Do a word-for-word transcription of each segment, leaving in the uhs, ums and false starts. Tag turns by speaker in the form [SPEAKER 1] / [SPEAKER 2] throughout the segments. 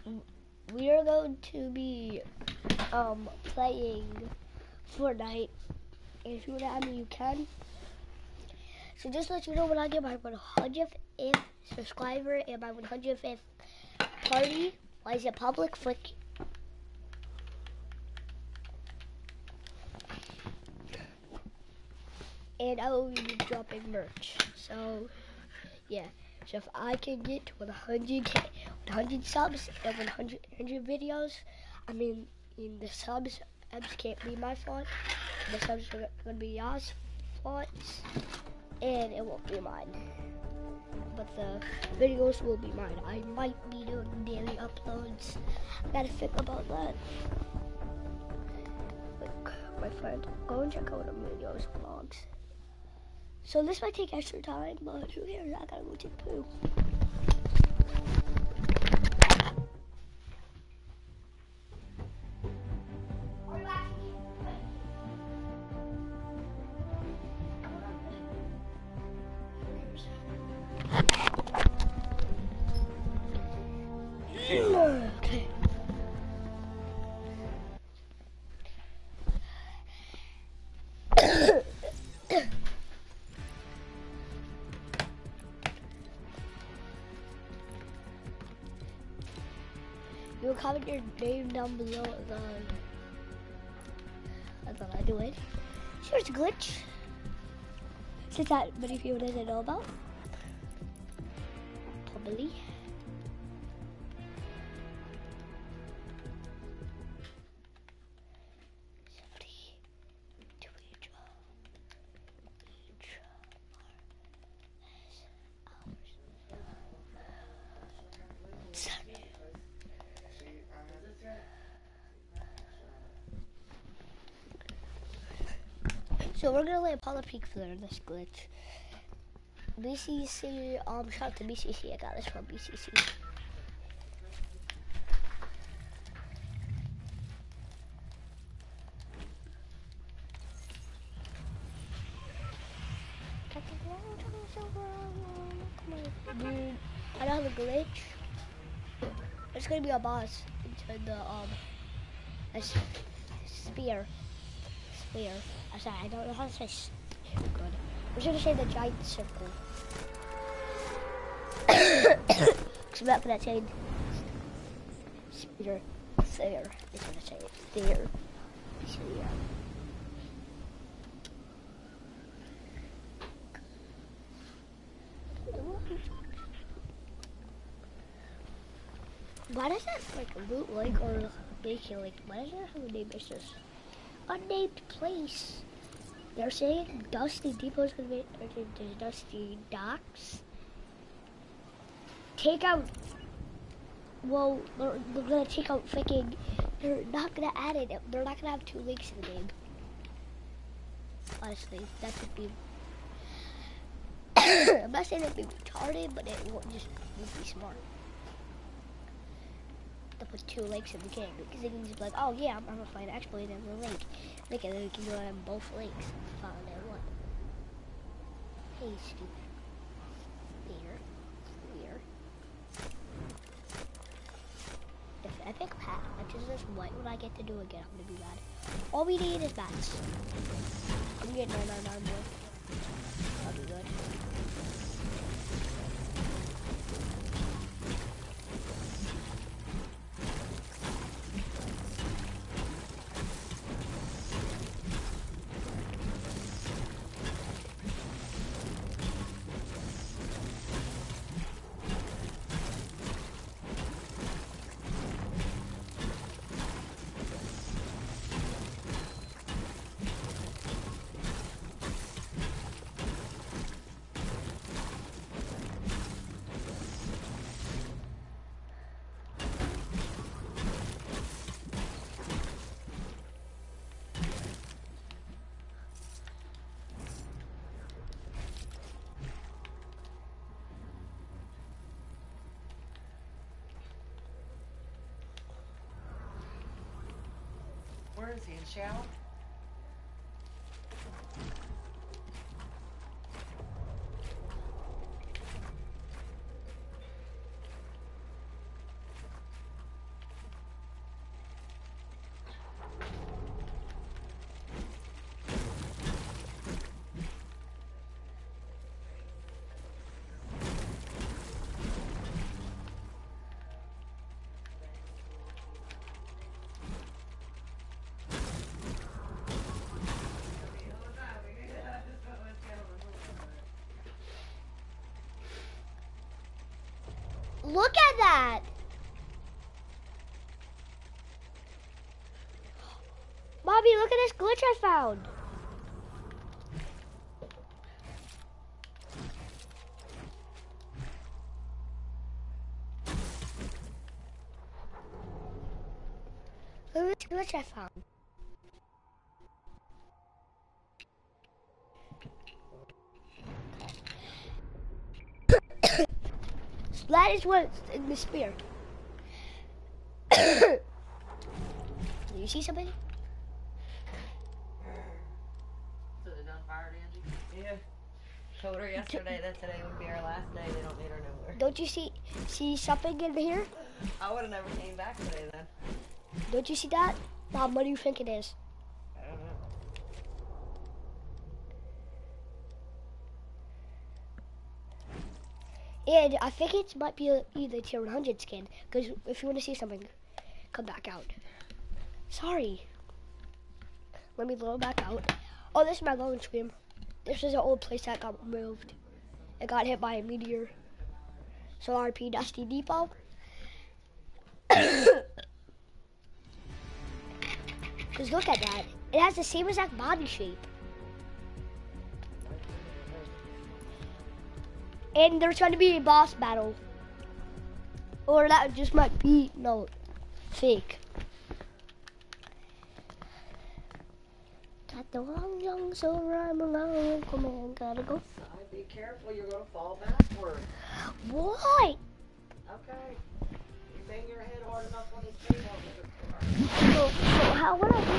[SPEAKER 1] we are going to be um, playing Fortnite. If you want to add me, you can. So just to let you know, when I get my one hundredth subscriber and my one hundred fifth party, why is it public? Flick. And I will be dropping merch. So, yeah. So if I can get to one hundred, one hundred subs and one hundred, one hundred videos, I mean, in the subs, subs can't be my fault. The subs are going to be y'all's faults, and it won't be mine. But the videos will be mine. I might be doing daily uploads. I gotta think about that. Like my friend, go and check out the videos, vlogs. So this might take extra time, but who cares? I gotta go take poo. Okay. You will comment your name down below. The I thought I'd do it. Here's a glitch. Since that many people doesn't know about. Probably. So we're gonna lay Apollo Peak for this glitch. B C C, um, shout out to B C C. I got this from B C C. Dude, I don't have a glitch. It's gonna be a boss into the um, a spear. Spear. I'm sorry, I don't know how to say s good. We're gonna say the giant circle. Cause I'm not gonna say spear. There. I'm gonna say it there. Spear. Why does that like loot like or bacon like? Why does that have a name? It's just unnamed place. They're saying Dusty Depot is gonna be there's Dusty Docks. Take out. Well, they're, they're gonna take out freaking. They're not gonna add it. They're not gonna have two links in the game. Honestly, that could be. I'm not saying it'd be retarded, but it won't just would be smart to put two links in the game because they can just be like, oh yeah, I'm, I'm gonna find an exploit in the link. Look at it, we can go on both links. Found out what? Hey, stupid. Here. Here. If Epic patches this, what would I get to do again? I'm gonna be mad. All we need is bats. I'm getting nine nine nine more. I'll be good.
[SPEAKER 2] Where is he, in Shell?
[SPEAKER 1] Look at that. Bobby, look at this glitch I found. Look at this glitch I found. So that is what's in the spear. Do you see something?
[SPEAKER 2] So they're done fired, Angie? Yeah. Told her yesterday that today would be our last day. They don't need her no more.
[SPEAKER 1] Don't you see see something in here?
[SPEAKER 2] I would have never came back today then.
[SPEAKER 1] Don't you see that? Mom, what do you think it is?
[SPEAKER 2] I don't know.
[SPEAKER 1] And I think it might be a, either tier one hundred skin. Because if you want to see something, come back out. Sorry. Let me load back out. Oh, this is my loading screen. This is an old place that got removed. It got hit by a meteor. So R P Dusty Depot. Because look at that. It has the same exact body shape. And there's going to be a boss battle. Or that just might be, no, fake. Got the long young so I'm alone. Come on, gotta go.
[SPEAKER 2] Be careful, you're going to fall backward.
[SPEAKER 1] Why?
[SPEAKER 2] Okay. You bang your head hard enough on his table.
[SPEAKER 1] So, so how would I do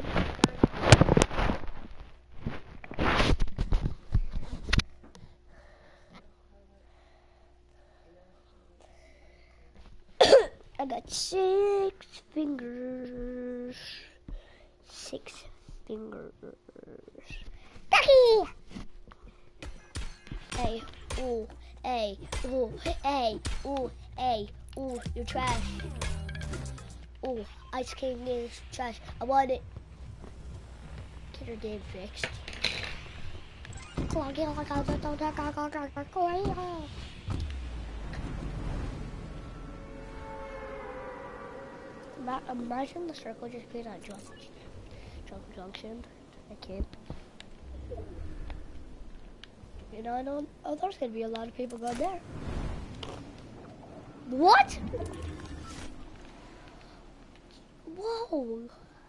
[SPEAKER 1] that? I got six fingers. Six fingers. Ducky! Hey, ooh, hey, ooh, hey, ooh, hey, ooh, you're trash. Ooh, Ice King is trash. I want it. Get her game fixed. Imagine the circle just being on jump, jump junction. I can't. You know, I don't. Oh, there's gonna be a lot of people going there. What? Whoa.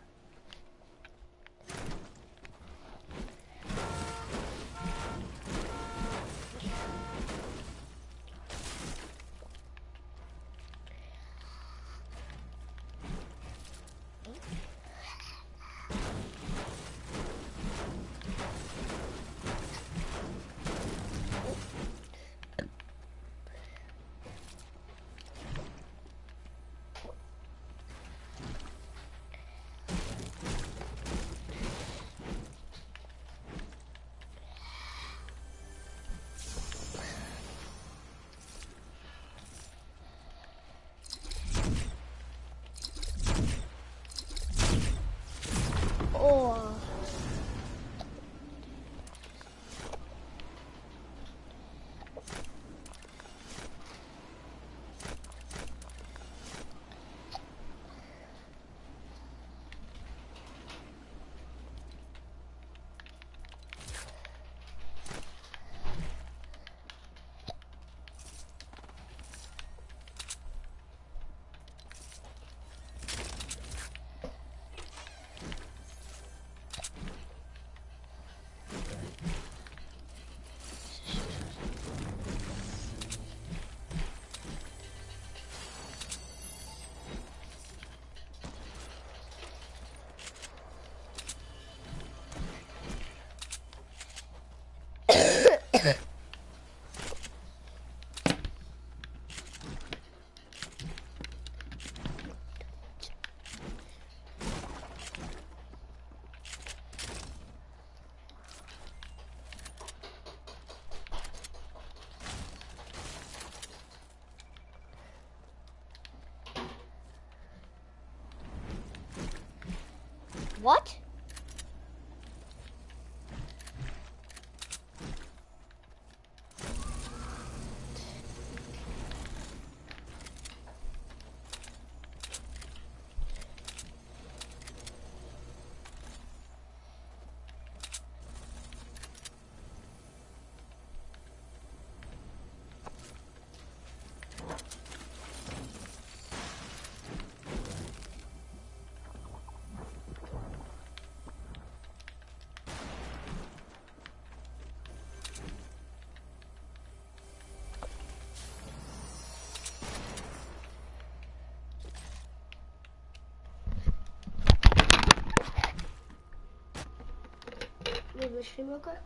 [SPEAKER 1] Oh. What? the stream real quick?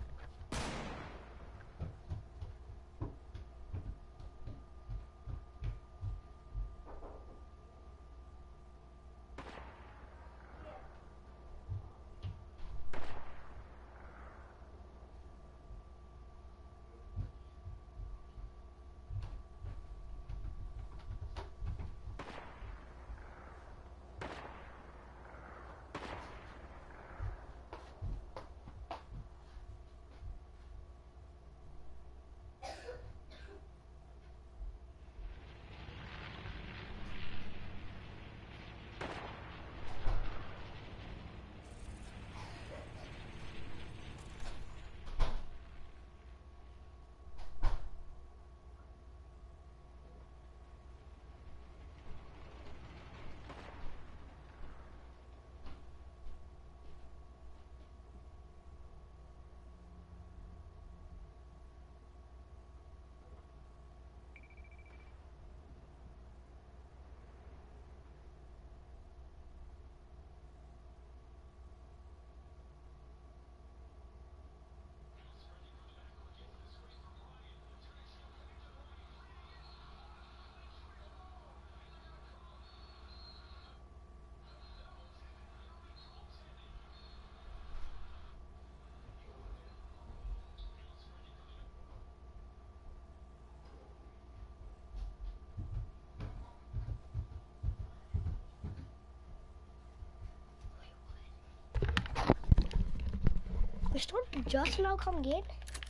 [SPEAKER 1] The storm just now coming in.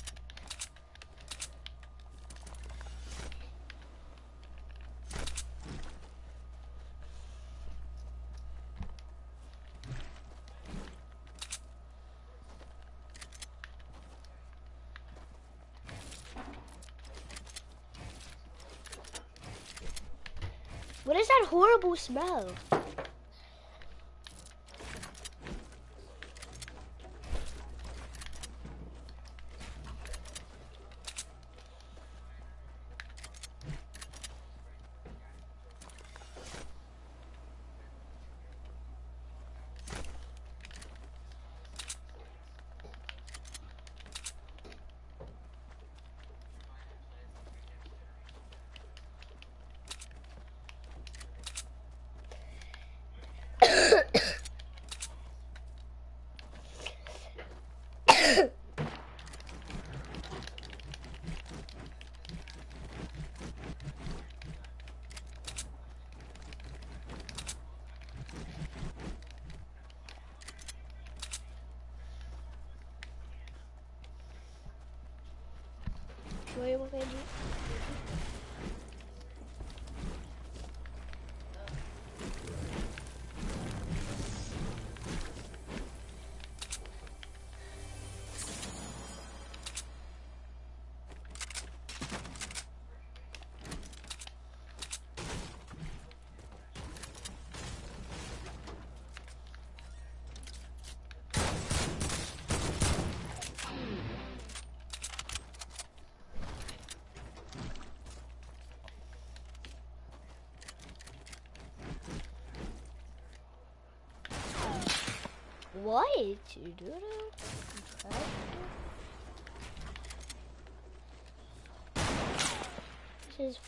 [SPEAKER 1] What is that horrible smell? What are you gonna do? What? You do that? This is.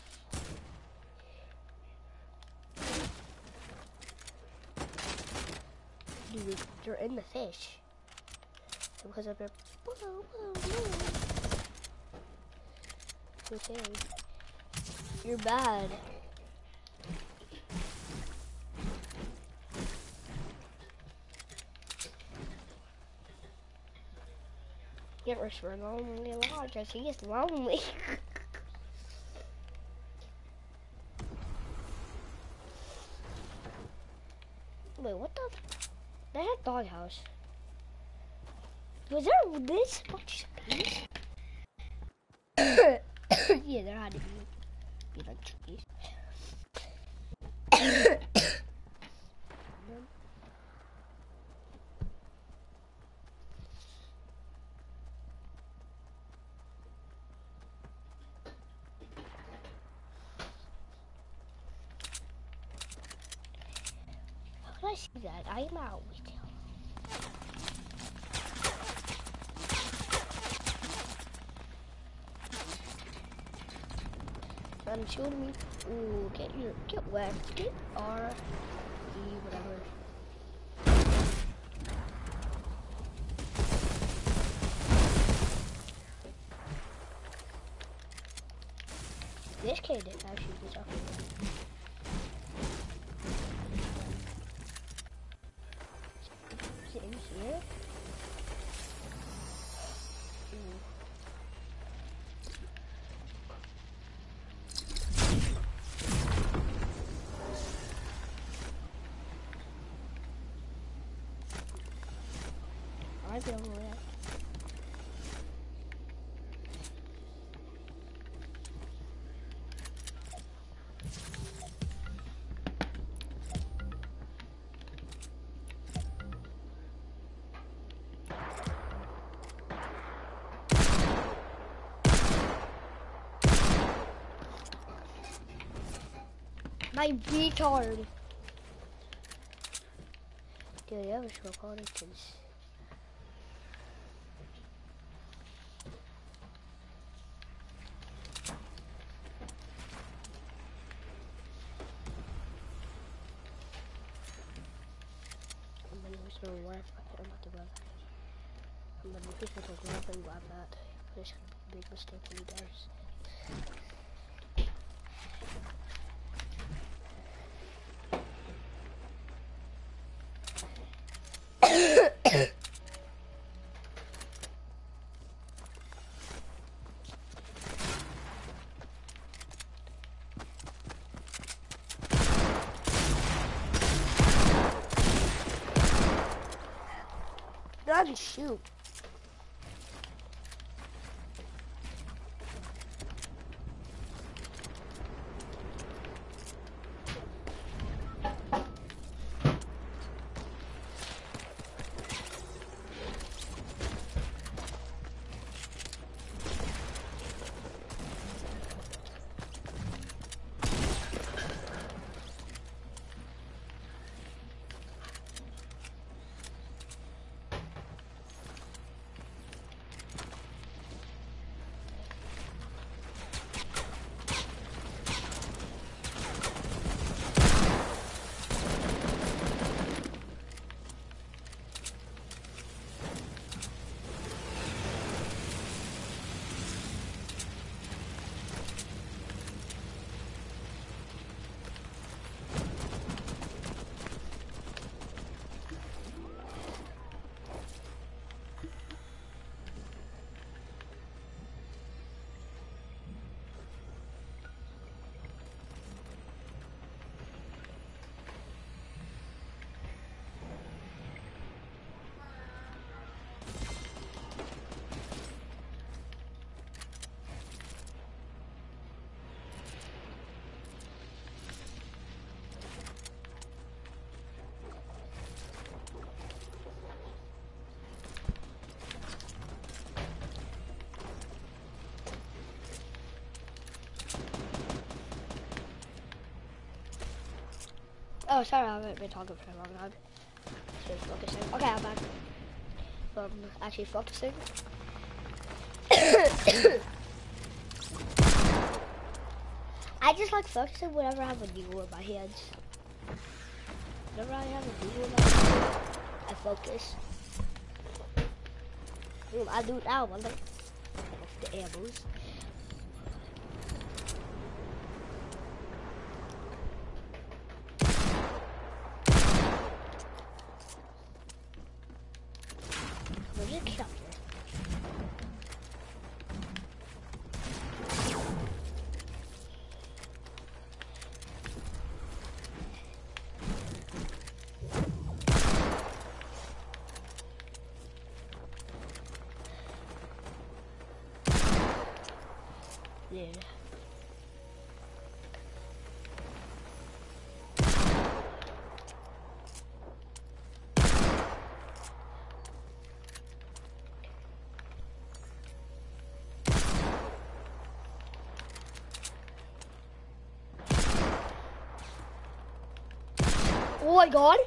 [SPEAKER 1] Dude, you're in the fish. Because of your. Okay. You're bad. Get rich for lonely lodge as he is lonely. Wait, what the? They had doghouse. Was there this much space? Yeah, there had to be. Be like space. How did I see that? I am out. down and shield me. Ooh, get your, get wet. Get R, E, whatever. This kid actually gets off. Is it in here? Ooh. I'll be over there. My retard. Dude, that was so cold. I'm gonna use no Wi-Fi. I'm about to grab that. I'm gonna use my grab and grab that. This is a big mistake when he does. I can shoot. Oh, sorry, I haven't been talking for a long time. Just focusing. Okay, I'm back. Um, actually focusing. I just like focusing whenever I have a needle in my hands. Whenever I have a needle in my hands, I focus. Mm, I do it now, I like the ammos. Yeah. Oh my god.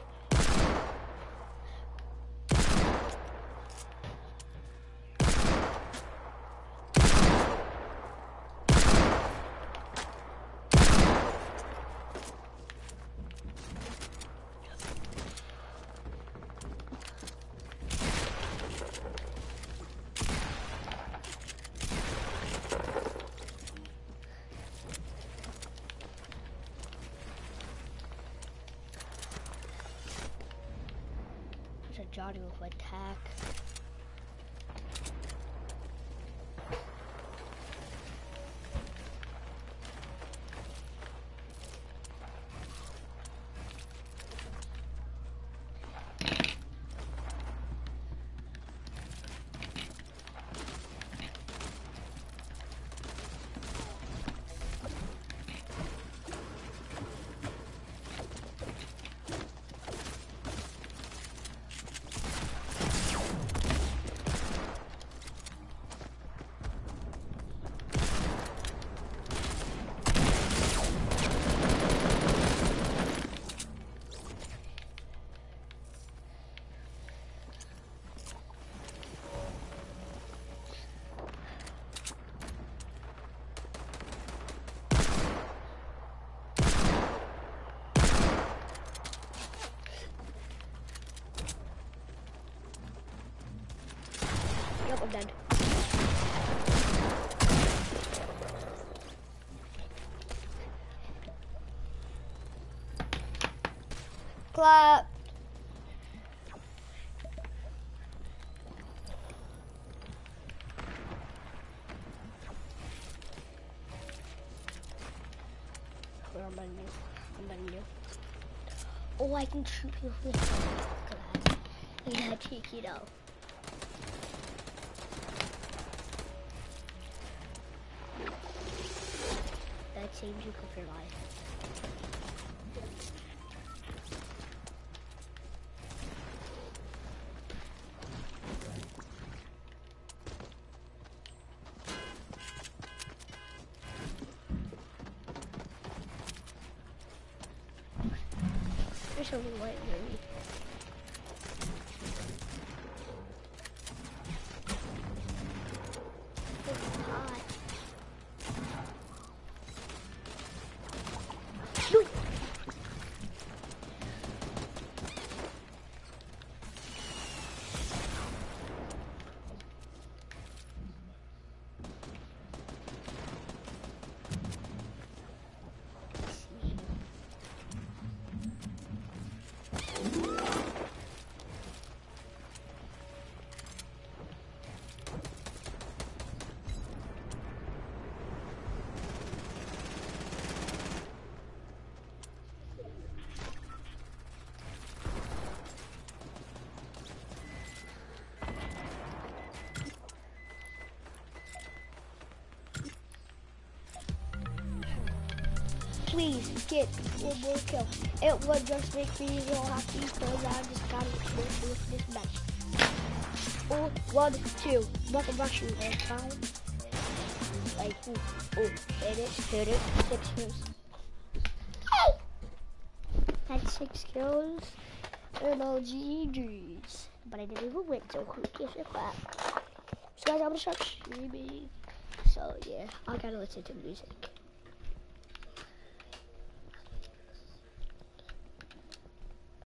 [SPEAKER 1] Johnny will attack. Yep, I'm dead. Clap. Where am I new? I'm new. Oh, I can shoot people with glass. I gotta take it out. That saves you for your life. There's something white near me. It's hot. No. Please get one more kill. It would just make me real happy because I just got to with this match. Oh, one, two. Nothing rushing this time. Like, oh, oh, hit it, hit it. Six kills. Oh! That's six kills. And all G Gs. But I didn't even win, so who gives a crap? So guys, I'm gonna start streaming. So yeah, I gotta listen to music.